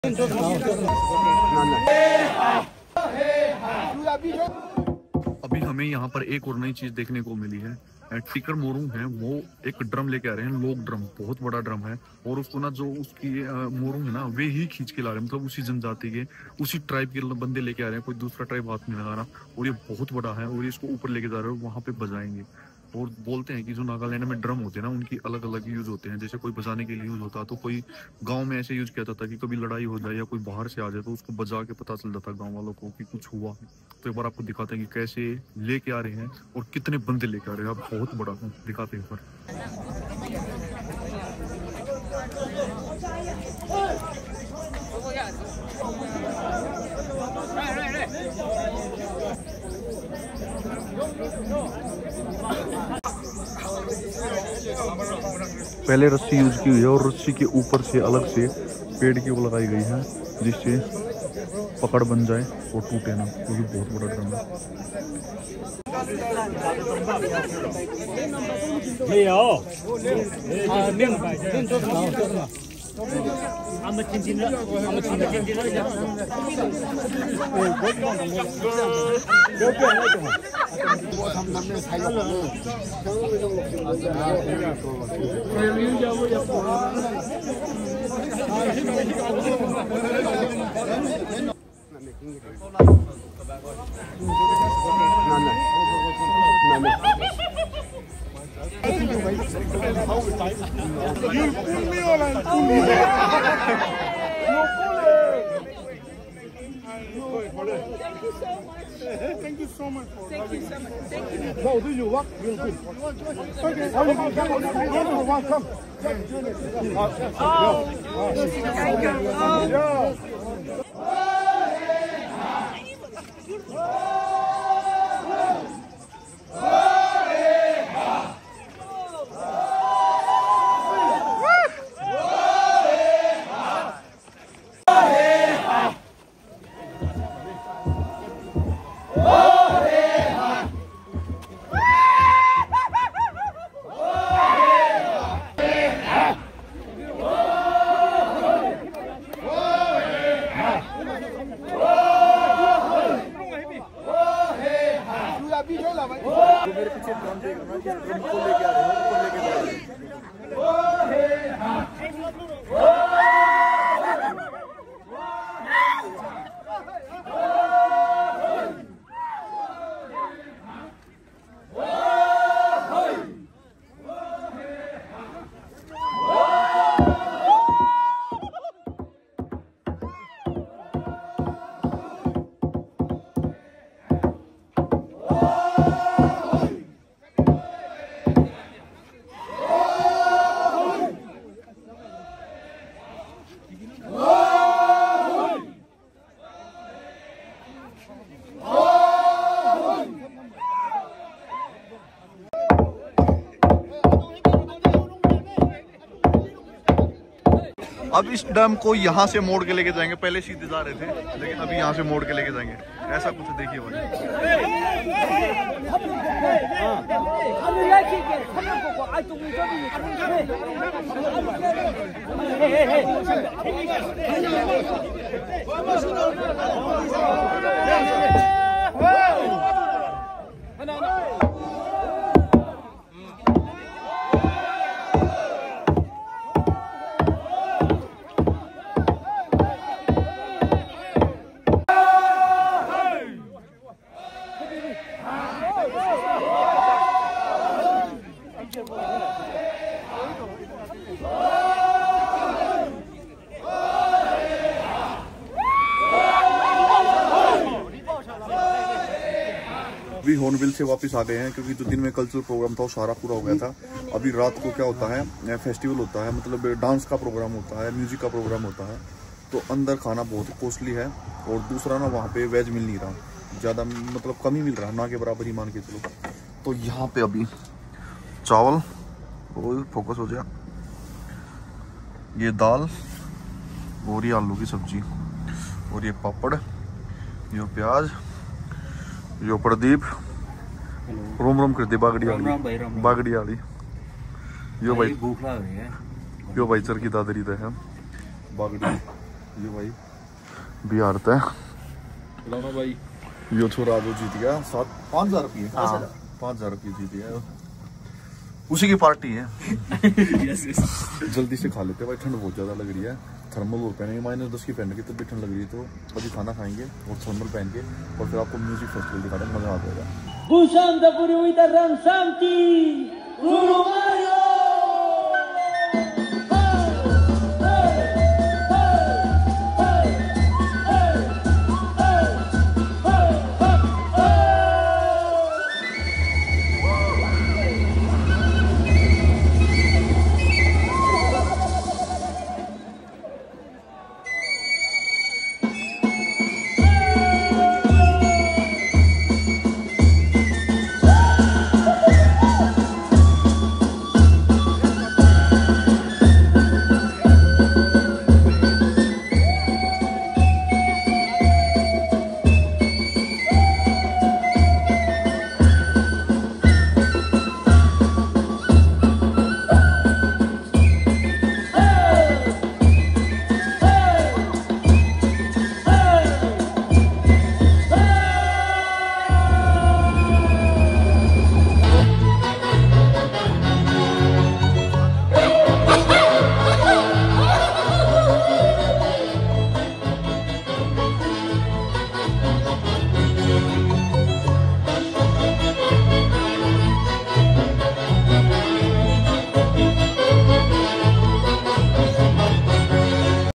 अभी हमें यहाँ पर एक और नई चीज देखने को मिली है। टिकर मोरू है, वो एक ड्रम लेके आ रहे हैं, लोक ड्रम, बहुत बड़ा ड्रम है। और उसको ना जो उसकी मोरू है ना, वे ही खींच के ला रहे हैं, मतलब उसी जनजाति के, उसी ट्राइब के बंदे लेके आ रहे हैं, कोई दूसरा ट्राइब हाथ नहीं लगा रहा। और ये बहुत बड़ा है और इसको ऊपर लेके जा रहे हैं, वहां पे बजाएंगे। और बोलते हैं कि जो नागालैंड में ड्रम होते हैं ना, उनकी अलग अलग यूज होते हैं। जैसे कोई बजाने के लिए यूज होता है, तो कोई गांव में ऐसे यूज किया जाता है कि कभी लड़ाई हो जाए या कोई बाहर से आ जाए तो उसको बजा के पता चल जाता है गांव वालों को कि कुछ हुआ। तो एक बार आपको दिखाते हैं कि कैसे लेके आ रहे हैं और कितने बंदे लेके आ रहे हैं। आप बहुत बड़ा दिखाते हैं पर पहले रस्सी यूज की हुई है और रस्सी के ऊपर से अलग से पेड़ की वो लगाई गई है, जिससे पकड़ बन जाए और टूटे ना, क्योंकि बहुत बड़ा drum Thank you so much. Thank you so much. Thank you. No, do you work real good? Okay. Welcome. मेरे पीछे ड्रम देख रहा हूँ, ड्रम को लेके आ रहे हैं, ऊपर लेके जा रहे हैं। अब इस डैम को यहाँ से मोड़ के लेके जाएंगे, पहले सीधे जा रहे थे लेकिन अभी यहाँ से मोड़ के लेके जाएंगे। ऐसा कुछ देखिए अभी हॉर्नबिल से वापस आ गए हैं, क्योंकि जो दिन में कल्चरल प्रोग्राम था वो सारा पूरा हो गया था। अभी रात को क्या होता है, फेस्टिवल होता है, मतलब डांस का प्रोग्राम होता है, म्यूजिक का प्रोग्राम होता है। तो अंदर खाना बहुत कॉस्टली है और दूसरा ना वहाँ पे वेज मिल नहीं रहा, ज़्यादा मतलब कम ही मिल रहा, ना के बराबर ही मान के चलो। तो यहाँ पे अभी चावल, फोकस हो जाए, ये दाल और ये आलू की सब्जी और ये पापड़, ये प्याज, यो प्रदीप, रोम रोम कर दे बागड़ी वाली, यो भाई भूख लग रही है, यो भाई चर की दादरी है बागड़ी, ये भाई बिहार है भाई, यो छोरा जो जीत गया 5,000 रुपये। 5,000 रुपये जीत गया, उसी की पार्टी है। जल्दी से खा लेते भाई, ठंड बहुत ज्यादा लग रही है। थर्मल वो पहनेंगे, -10 की पहन के, तब भी ठंड लग रही है। तो अभी खाना खाएंगे और थर्मल पहन के, और फिर आपको म्यूजिक फेस्टिवल दिखा दें, मजा आ जाएगा।